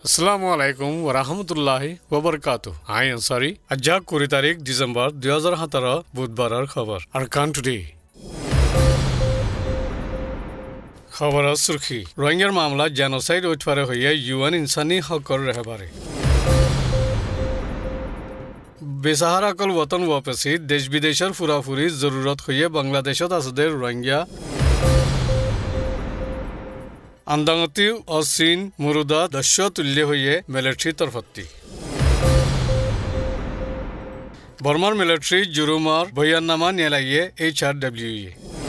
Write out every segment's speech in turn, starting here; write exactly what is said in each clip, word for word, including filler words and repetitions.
Assalamu alaikum wa rahmatullahi wa barakatuh. I am sorry. Ajak kuri tarik December দুই হাজার সতেরো বুধবাৰৰ খবৰ। Arkan today. খবৰৰ সুৰখি। রোহিঙ্গাৰ মামলা জেনোসাইড উঠৱাৰে হৈয়ে ইউএন ইনসানী হকৰ ৰেহবাৰে। বেসাহাৰা কল वतन वापसी দেশ বিদেশৰ ফুৰাফুৰি জৰুৰত হৈয়ে বাংলাদেশত আছে রোহিঙ্গা আন্দাঙতি অসীন মুৰুদা দস্য তুল্য হৈয়ে মিলিটাৰী তৰফতি বৰ্মাৰ মিলিটাৰী জুৰুমৰ বয়াননামা নেলাইয়ে এইচ আৰ ডব্লিউ ই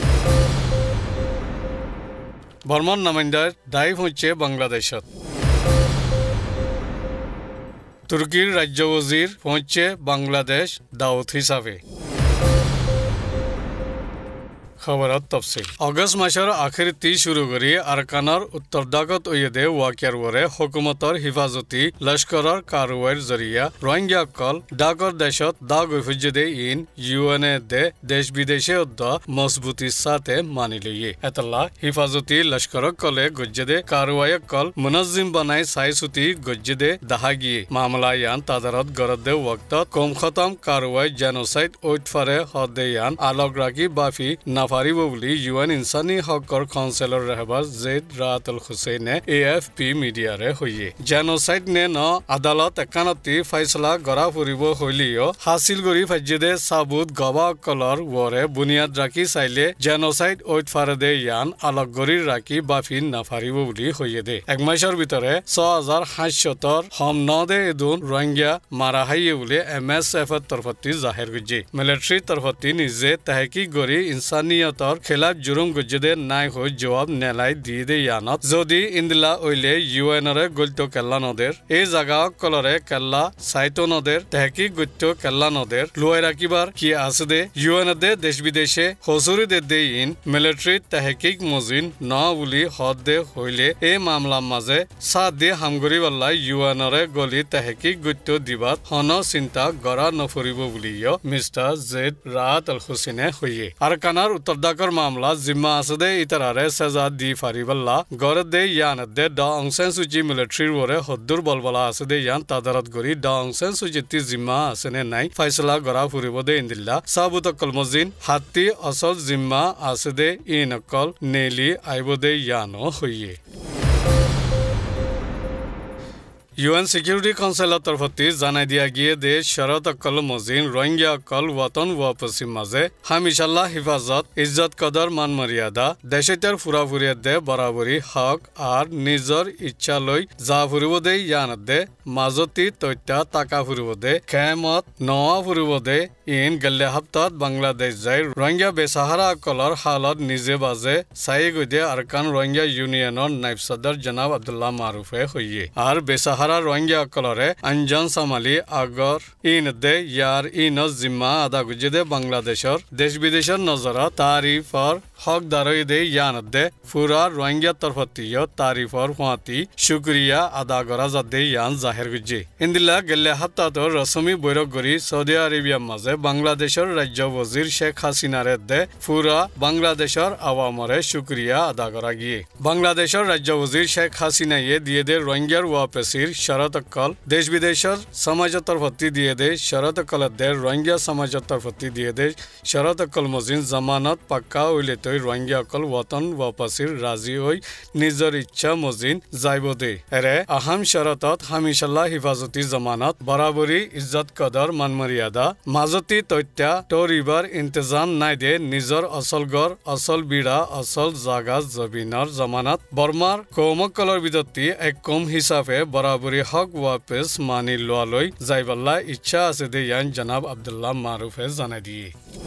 বৰ্মাৰ নামাইন্দাৰ দায়ী হৈছে বাংলাদেশত তুৰ্কীৰ ৰাজ্য वजीर পਹੁঁচে বাংলাদেশ দাউদ হিচাপে খবৰত তফসিল আগষ্ট মাসৰ আখেৰিতি শুরু কৰি আৰকানৰ উত্তৰদাগত ওয়েদে ওয়াকিয়াৰ ওৰে হুকুমতৰ হিফাজতি লস্কৰৰ কাৰৱাইৰ জৰিয়া রোহিঙ্গাসকল ডাকৰ দেশত দাগ হৈফুজদে ইন ইউএন দে দেশ বিদেশে উদ্দ মজবুতিৰ সাথে মানি লয়ে এতলা হিফাজতি লস্কৰক কলে গজ্জদে কাৰৱাইসকল মুনজ্জিম বনাই চাইছুতি গজ্জদে দাহাগিয়ে মামলা ইয়ান তাদাৰত গৰদে ওয়াক্তত কম খতম কাৰৱাই জেনোসাইড উঠফাৰে হদেয়ান আলোক ৰাখি বাফি না ফারিব বলি ইউএন ইনসানী হকৰ কাউন্সিলৰ ৰেহবাৰ জেদ ৰাতুল হুসেইনে এএফপি মিডিয়াৰে হৈয়ে জেনোসাইড নে ন আদালত একানতি ফয়সলা গৰা ফুৰিব হলিও হাসিল কৰি ফাজদে সাবুত গৱাকলৰ ওৰে বুনিয়াদ ৰাখি চাইলে জেনোসাইড ওইট ফাৰদে ইয়ান আলগৰি ৰাখি বাফিন না ফাৰিব বুলি হৈয়ে দে এক মাসৰ ভিতৰে ছয় হাজাৰ সাতশ হম নদে এদুন রোহিঙ্গা মাৰা হাইয়ে বুলি এমএসএফ তৰফতি জাহিৰ গজি মিলিটাৰী তৰফতি নিজে তাহকিক কৰি ইনসানী তৰ খেলাফ জুৰুম গজ্জদে নাই হৈ জবাব নেলাই দি দে ইয়ানত যদি ইন্দিলা ওইলে ইউএনৰে গলটো কেল্লা নদের এই জাগা কলৰে কেল্লা সাইটো নদের তেহকি গত্য কেল্লা নদের লুয়াই রাখিবার কি আছে দে ইউএন দে দেশ বিদেশে হজুরি দে দে ইন মিলিটারি তেহকিক মজিন ন বুলি হদ দে হইলে এই মামলাৰ মাঝে সা দে হামগৰি বল্লা ইউএনৰে গলি তেহকিক গত্য দিবাত হন চিন্তা গৰা নফৰিব বুলিও মিস্টাৰ জেদ ৰাত আল হুসেইনে হৈয়ে আৰকানৰ উত্তৰদাকৰ মামলা জিম্মা আছে দে ইতাৰাৰে সাজা দি ফাৰিবল্লা গৰত দে ইয়ান দে ড অং সান সুচি মিলিটাৰীৰ ওৰে হদ্দুৰ বলবলা আছে দে ইয়ান তাদাৰত গৰি ড অং সান সুচিতি জিম্মা আছে নে নাই ফয়সলা গৰা ফুৰিব দে ইন্দিল্লা সাবুতকল মজিন হাতি অসল জিম্মা আছে দে ইনকল নেলি আইব দে ইয়ানো হৈয়ে ইউএন সিকিউরিটি কাউন্সিলৰ তৰফতি জানাই দিয়া গিয়ে দে শরত অকল মজিন রোহিঙ্গা অকল ওয়াতন ওয়াপসিৰ মাঝে হামিশাল্লাহ হিফাজত ইজ্জত কদৰ মান মর্যাদা দেশৰ ফুৰাফুৰিয়ে দে বরাবরি হক আর নিজৰ ইচ্ছা লৈ যা ফুৰিব দে ইয়ান দে মাজতি তত্যা টাকা ফুৰিব দে খেমত নৱা ফুৰিব দে ইন গল্লে হাপ্তাত বাংলাদেশ যাই রোহিঙ্গা বেসাহাৰা অকলৰ হালত নিজে বাজে চাই গৈ আৰকান রোহিঙ্গা ইউনিয়নৰ নাইব সদৰ জনাব আব্দুল্লাহ মাৰুফে হৈয়ে আর বেসাহাৰা রোহিঙ্গা অকলরে আঞ্জান সামালি আগর ইন দে ইয়ার ইন জিম্মা আদা গুজে বাংলাদেশর দেশ বিদেশের নজরা তারিফর হক দারই দে ইয়ান দে ফুরা রোহিঙ্গা তরফতিয় তারিফর হুয়াতি শুক্রিয়া আদা করা যাতে ইয়ান জাহির গুজে ইন্দিল্লা গেলে হাপ্তাত রসমি বৈরক গরি সৌদি আরবিয়ার মাঝে বাংলাদেশের রাজ্য ওজির শেখ হাসিনারে দে ফুরা বাংলাদেশের আওয়ামরে শুক্রিয়া আদা করা গিয়ে বাংলাদেশের রাজ্য ওজির শেখ হাসিনাইয়ে দিয়ে দে রোহিঙ্গার ওয়াপসির শরত অকল দেশ বিদেশের সমাজৰ তৰফতি দিয়ে দে শরত অকল দে রোহিঙ্গা সমাজৰ তৰফতি দিয়ে দে শরত অকল মজিন জামানত পাক্কা হইলে তৈ রোহিঙ্গা অকল ওয়াতন ওয়াপসিৰ রাজি হৈ নিজৰ ইচ্ছা মজিন যাইব দে এৰে আহাম শরতত হামিশাল্লাহ হিফাজতি জামানত বরাবরি ইজ্জত কদৰ মান মর্যাদা মাজতি তত্যা তৰিবাৰ ইন্তজাম নাই দে নিজৰ অচল গড় অচল বিড়া অচল জাগা জমিনৰ জামানত বৰ্মাৰ কৌমকলৰ বিদতি এক কম হিচাপে বরাবরি হক ওয়াপস মানি লোৱালৈ যাইবল্লা ইচ্ছা আছে দে ইয়ান জনাব আব্দুল্লাহ মাৰুফে জানাই দিয়ে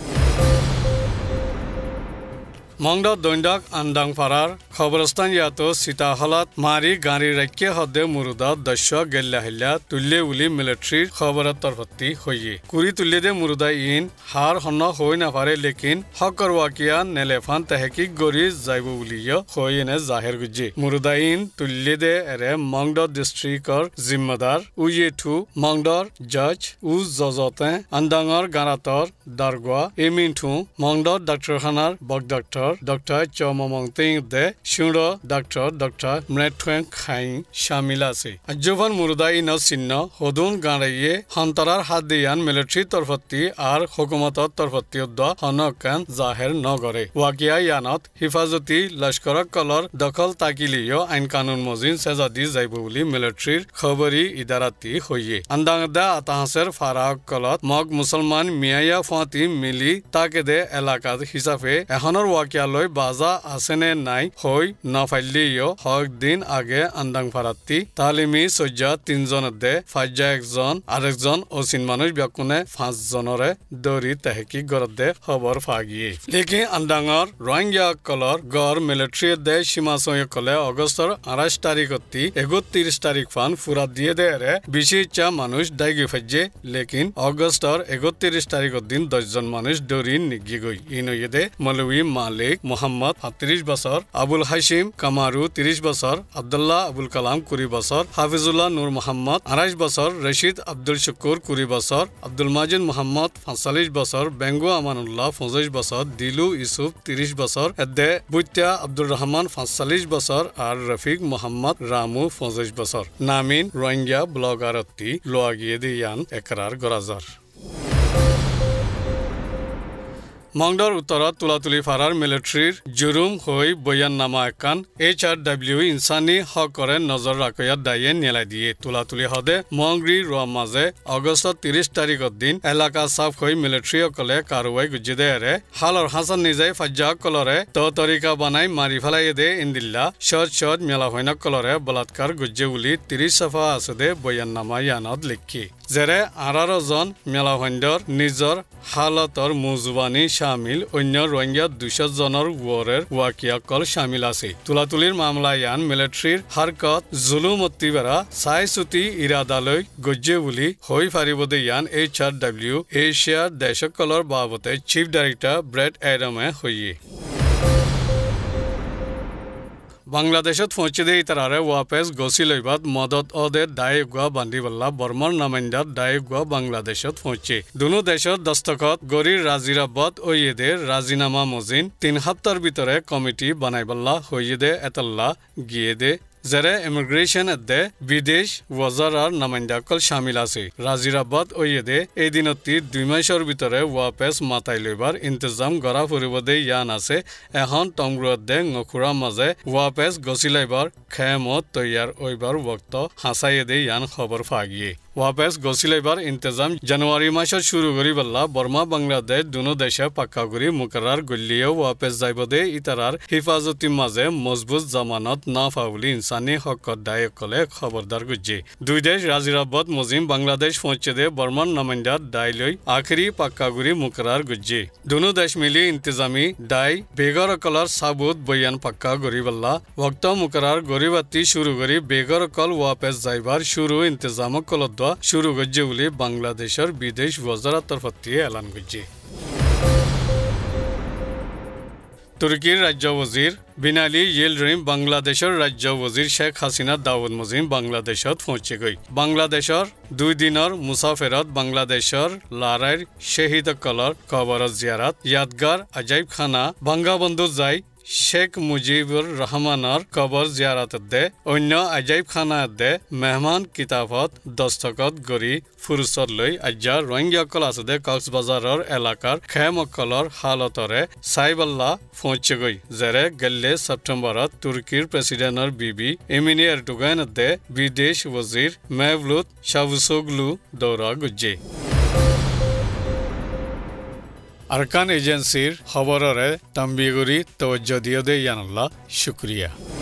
মংড দৈন্ডক আন্দাং ফারার খবরস্থান ইয়াতো সীতাহলাত মারি গাড়ি রাখিয়ে হদে মুরুদা দস্য গেল্লাহিল্লা তুল্লে উলি মিলিটারির খবরের তরফতি হইয়ে কুরি তুল্লে দে মুরুদা ইন হার হন হই না পারে লেকিন হকর ওয়াকিয়া নেলেফান তেহকিক গরি যাইব বুলিও হইনে জাহির গুজি মুরুদা ইন তুল্লে দে এরে মংড ডিস্ট্রিক্টর জিম্মেদার উইয়েঠু মংডর জজ উ জজতে আন্দাঙর গারাতর দারগোয়া এমিনঠু মংডর ডাক্তারখানার বক doctor Doctor Doctor Chomamong Ting de Shundo Doctor Doctor Mretwen Khain শামিল আছে আজবান মুরদা ইন চিহ্ন হদুন গাঁড়াইয়ে হন্তারার হাত দিয়ান মিলিটারি তরফতি আর হুকুমতর তরফতি উদ্দ হনকান জাহের নগরে ওয়াকিয়া ইয়ানত হিফাজতি লস্কর কলর দখল তাকিলিও আইন কানুন মজিন সেজাদি যাইব বলি মিলিটারির খবরি ইদারাতি হইয়ে আন্দাংদা আতাহাসের ফারাক কলত মগ মুসলমান মিয়াইয়া ফাতি মিলি তাকেদে এলাকাত হিসাবে এখনৰ ওয়াকিয়ালৈ বাজা আছেনে নাই হই নফাইলিও হক দিন আগে আন্দাং ফারাতি তালিমি সজ্জা তিনজন দে ফাজ্জা একজন আরেকজন অচিন মানুষ ব্যাকুনে পাঁচ জনরে দৌৰি তেহকি গড় দে খবর ফাগিয়ে লেকিন আন্দাঙর রোহিঙ্গা কলর গড় মিলিটারি দে সীমা সৈকলে অগস্টর আঠাশ তারিখতি একত্রিশ তারিখ ফান ফুরা দিয়ে দেরে বেশি চা মানুষ দায়গি ফাজ্জে লেকিন অগস্টর একত্রিশ তারিখর দিন দশজন মানুষ দৌৰি নিগি গই ইনয়েদে মৌলভী মালিক মোহাম্মদ সাতত্রিশ বছর আবুল হাসিম কামারু ত্রিশ বছর আব্দুল্লাহ আবুল কালাম কুড়ি বছর হাফিজুল্লাহ নূর মোহাম্মদ আড়াইশ বছর রশিদ আব্দুল শুকুর কুড়ি বছর আব্দুল মাজিদ মোহাম্মদ পঁয়তাল্লিশ বছর বেঙ্গু আমানুল্লাহ পঁচিশ বছর দিলু ইউসুফ ত্রিশ বছর এদে বুইত্যা আব্দুর রহমান পঁয়তাল্লিশ বছর আর রফিক মোহাম্মদ রামু পঁচিশ বছর নামিন রোহিঙ্গা ব্লগারতি লোয়াগিয়ে দিয়ান একরার গরাজার মংডর উত্তরত তুলাতুলি ফারার মিলিটারির জুরুম হই বয়ান নামা একান এইচ আর ডাব্লিউ ইনসানি হক করে নজর রাখয়াত দায়ে নেলাই দিয়ে তুলাতুলি হদে মংগ্রি রোয়া মাঝে অগস্ট ত্রিশ তারিখর দিন এলাকা সাফ হই মিলিটারি অকলে কারওয়াই গুজি দেয়ারে হালর হাসান নিজে ফাজ্জা কলরে তো তরিকা বানাই মারি ফেলাই দে ইন্দিল্লা সজ সজ মেলা হইনা কলরে বলাৎকার গুজে উলি ত্রিশ সফা আছে দে বয়ান নামা ইয়ানত লিখি যেরে আঠারো জন মেলা হইন্দর নিজর হালতর মুজবানি শামিল অন্য রোহিঙ্গা দুইশ জনের ওয়ারের ওয়াকিয়াকল শামিল আছে তুলাতুলির মামলা ইয়ান মিলিটারির হারকত জুলুমতি বেড়া চাই চুটি ইরাদালৈ গজ্জে বুলি হৈ ফারিবদে ইয়ান এইচ আর ডাব্লিউ এশিয়ার দেশকলর বাবতে চিফ ডাইরেক্টর ব্রেড এডমে হইয়ে বাংলাদেশত পৌঁছে দিয়ে তারারে ওয়াপেস গছি লইবাদ মদত অদে দায়গুয়া বান্দিবল্লা বর্মর নামাইন্দার দায়গুয়া বাংলাদেশত পৌঁছে দুনো দেশত দস্তখত গরির রাজিরাবত ওয়েদে রাজিনামা মজিন তিন সপ্তাহের ভিতরে কমিটি বানাইবল্লা হইয়ে এতল্লা গিয়ে দে যেরে ইমিগ্রেশন দে বিদেশ ওয়াজারার নামাইন্দাকল শামিল আছে রাজিরাবাদ ওয়েদে এই দিনতি দুই মাসের ভিতরে ওয়াপেস মাতাই লইবার ইন্তজাম গড়া ফুরিব দে ইয়ান আছে এখন টংগ্রুত দে ngখুরা মাঝে ওয়াপেস গছিলাইবার খেমত তৈয়ার ওইবার ওক্ত হাসাইয়ে দে ইয়ান খবর ফাগিয়ে ওয়াপেস গছিলাইবার ইন্তজাম জানুয়ারি মাসের শুরু করি বল্লা বর্মা বাংলাদেশ দুনো দেশে পাক্কা করি মুকরার গলিয়েও ওয়াপেস যাইব দে ইতারার হিফাজতি মাঝে মজবুত জামানত না ফাউলি ইনসানি হকত দায়কলে খবরদার গুজি দুই দেশ রাজিরাবাদ মজিম বাংলাদেশ পৌঁছে দে বর্মান নামাইন্দার দায় লই আখরি পাক্কা করি মুকরার গুজি দুনো দেশ মিলি ইন্তজামি দায় বেগর কলর সাবুত বয়ান পাক্কা করি বল্লা ওক্ত মুকরার গরিবাতি শুরু করি বেগর কল ওয়াপেস যাইবার শুরু ইন্তজাম কলদ শুরু গজ্জে বলে বাংলাদেশের বিদেশ ওয়াজারাত তরফতি এলান গজ্জে তুর্কির রাজ্য ওজির বিনালি ইয়েলড্রিম বাংলাদেশের রাজ্য ওজির শেখ হাসিনা দাউদ মুজিম বাংলাদেশত পৌঁছে গই বাংলাদেশের দুই দিনের মুসাফেরত বাংলাদেশের লারাইর শহীদ কলর কবরত জিয়ারাত ইয়াদগার আজাইব খানা বঙ্গবন্ধু যাই শেখ মুজিবুর রহমানের কবর জিয়ারত দে অন্য আজাইব খানা দে মেহমান কিতাবত দস্তখত গড়ি ফুরুসত লৈ আজ্জা রোহিঙ্গাকল আছে দে কক্সবাজারের এলাকার খেমকলর হালতরে সাইবাল্লা পৌঁছে গই যেরে গেলে সেপ্টেম্বরত তুর্কির প্রেসিডেন্টর বিবি এমিনি এরডোগান দে বিদেশ ওজির মেভলুত শাভুসোগলু দৌরা গুজ্জে আরকান এজেন্সির খবরের তাম্বিগুরি তওজ্জো দিয়ে দে ইয়ানুল্লাহ শুক্রিয়া।